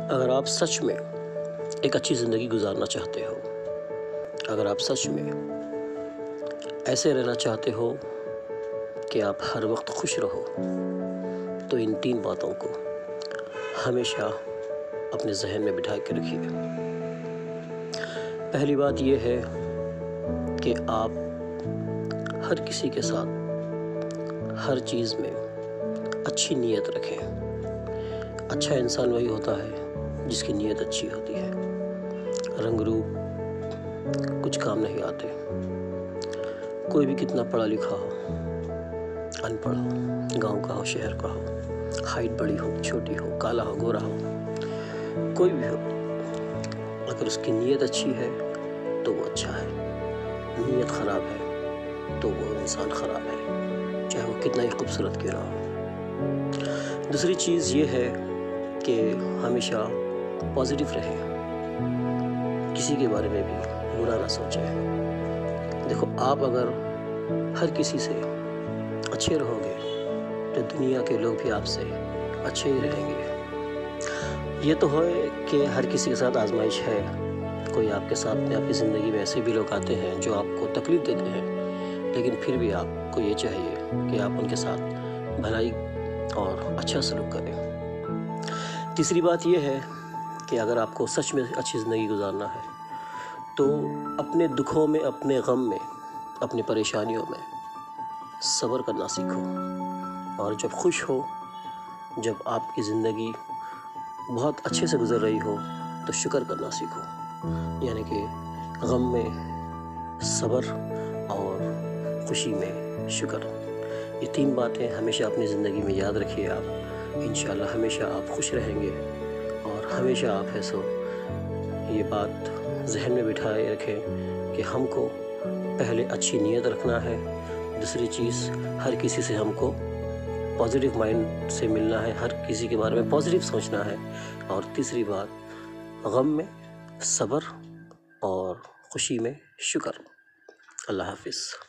اگر آپ سچ میں ایک اچھی زندگی گزارنا چاہتے ہو، اگر آپ سچ میں ایسے رہنا چاہتے ہو کہ آپ ہر وقت خوش رہو، تو ان 3 باتوں کو ہمیشہ اپنے ذہن میں بٹھا کے رکھیے۔ پہلی بات یہ ہے کہ آپ ہر کسی کے ساتھ ہر چیز میں اچھی نیت رکھیں۔ اچھا انسان وہی ہوتا ہے جس کی نیت اچھی ہوتی ہے۔ رنگ روپ کچھ کام نہیں آتے۔ کوئی بھی کتنا پڑھا لکھا ہو، ان پڑھ ہو، گاؤں کا ہو، شہر کا ہو، ہائٹ بڑی ہو، چھوٹی ہو، کالا ہو، گورا ہو، کوئی بھی ہو، اگر اس کی نیت اچھی ہے تو وہ اچھا ہے۔ نیت خراب ہے تو وہ انسان خراب ہے، چاہے وہ کتنا ہی خوبصورت کیوں نہ ہو۔ دوسری چیز یہ ہے کہ ہمیشہ پازیٹیو رہیں، کسی کے بارے میں بھی برا نہ سوچیں۔ دیکھو، آپ اگر ہر کسی سے اچھے رہو گے تو دنیا کے لوگ بھی آپ سے اچھے ہی رہیں گے۔ یہ تو ہے کہ ہر کسی کے ساتھ آزمائش ہے، کوئی آپ کے ساتھ میں آپ کی زندگی میں ایسے بھی لوگ آتے ہیں جو آپ کو تکلیف دیتے ہیں، لیکن پھر بھی آپ کو یہ چاہیے کہ آپ ان کے ساتھ بھلائی اور اچھا سلوک کریں۔ تیسری بات یہ ہے کہ اگر آپ کو سچ میں اچھی زندگی گزارنا ہے تو اپنے دکھوں میں، اپنے غم میں، اپنی پریشانیوں میں صبر کرنا سیکھو، اور جب خوش ہو، جب آپ کی زندگی بہت اچھے سے گزر رہی ہو تو شکر کرنا سیکھو، یعنی کہ غم میں صبر اور خوشی میں شکر۔ یہ 3 باتیں ہمیشہ اپنی زندگی میں یاد رکھیے آپ، انشاءاللہ ہمیشہ آپ خوش رہیں گے، اور ہمیشہ آپ ہے سو یہ بات ذہن میں بٹھائے رکھیں کہ ہم کو پہلے اچھی نیت رکھنا ہے، دوسری چیز ہر کسی سے ہم کو پازیٹیو مائنڈ سے ملنا ہے، ہر کسی کے بارے میں پازیٹیو سوچنا ہے، اور تیسری بات غم میں صبر اور خوشی میں شکر۔ اللہ حافظ۔